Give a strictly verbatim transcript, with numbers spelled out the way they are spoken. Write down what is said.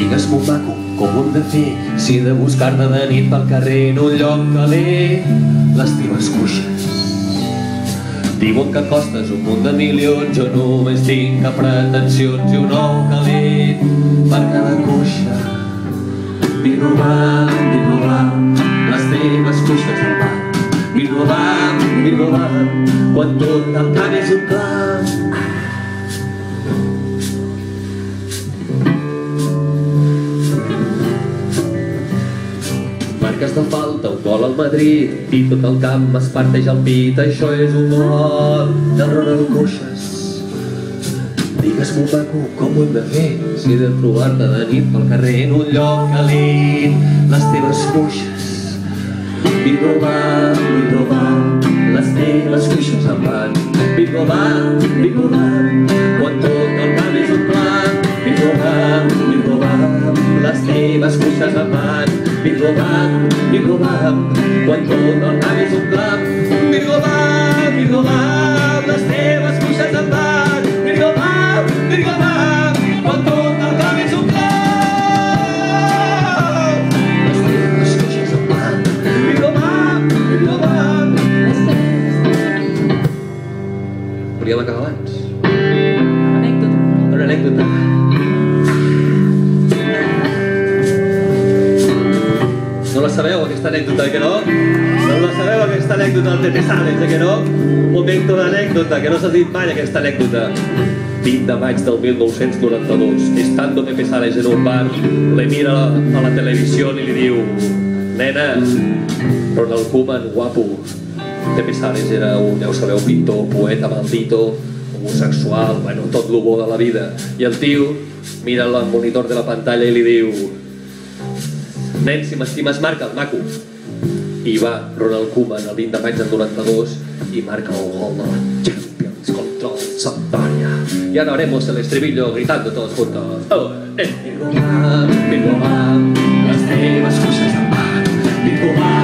Digues-m'ho maco, com ho hem de fer si he de buscar-te de nit pel carrer en un lloc calent les teves cuixes. Diuen que costes un munt de milions, jo només tinc cap pretensions i un ou calent per cada cuixa. Vinc robant, vinc robant les teves cuixes al mar. Vinc robant, vinc robant quan tot el camp és un clam. Marques de falta, un gol al Madrid i tot el camp es parteix al pit. Això és un gol de Ronald Cuixas. Digues-m'ho maco, com ho hem de fer si he de trobar-te de nit pel carrer en un lloc calent les teves cuixes. Vinc robant, vinc robant les teves cuixes en van. Vinc robant, vinc robant quan tot el camp és un plan. Vinc robant, vinc robant les teves cuixes en van. Vinc robant, vinc robant quan tot el camp és un clam. Vinc robant, vinc robant les teves cuixes en van. Vinc robant, vinc robant quan tot el camp és un clam. Les teves cuixes en van. Vinc robant, vinc robant les teves. Podríem acabar abans. Anècdota. Una anècdota. No la sabeu, aquesta anècdota, que no? No la sabeu, aquesta anècdota del Pepe Sales, que no? Un moment d'anècdota, que no s'ha dit mai aquesta anècdota. vint de maig del mil nou-cents noranta-dos, estando Pepe Sales en un bar, le mira a la televisió i li diu: nena, Ronald Koeman, guapo. Pepe Sales era un, ja ho sabeu, pintor, poeta, maldito, homosexual, bueno, tot lo bo de la vida. I el tio mira al monitor de la pantalla i li diu: nen, si m'estimes, marca el maco. I va Ronald Koeman el vint de maig del noranta-dos i marca el gol de la Champions contra el Sampdoria. Y ahora haremos el estribillo gritando todos juntos. Oh, eh. Vinc robant, vinc robant les teves cuixes en van. Vinc robant,